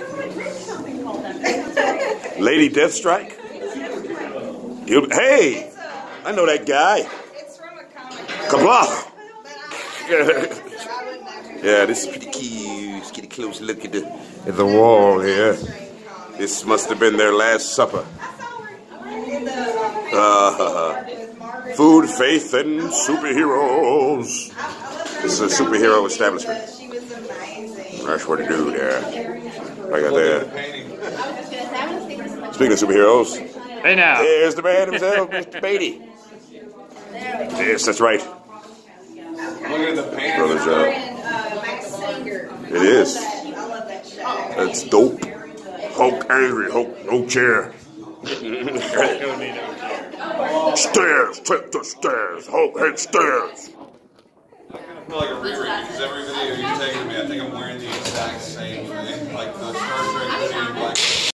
Lady Deathstrike? Hey! I know that guy. It's from a comic. Kablah! Yeah, this is pretty cute. Let's get a close look at the wall here. This must have been their last supper. Food, faith, and superheroes. This is a superhero establishment. She was amazing. That's what to do there. Right there. Speaking of superheroes, Hey now. there's the man himself, Mr. Beatty. Yes, that's right. Look at the painting. Brother job. Max Singer. It is. I love that show. That's dope. Hulk angry, Hulk no chair. Stairs, take the stairs. Hulk hate stairs. I feel like a reread because every video you've taken me, I think I'm wearing the exact same thing. Like the